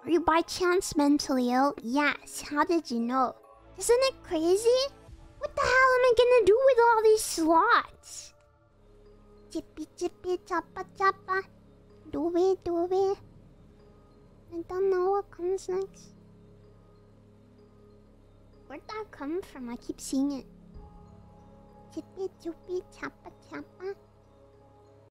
Are you by chance mentally ill? Yes. How did you know? Isn't it crazy? What the hell am I gonna do with all these slots? Chippy chippy choppa choppa. Do it. I don't know what comes next. Where'd that come from? I keep seeing it. Chippy choopy choppa choppa.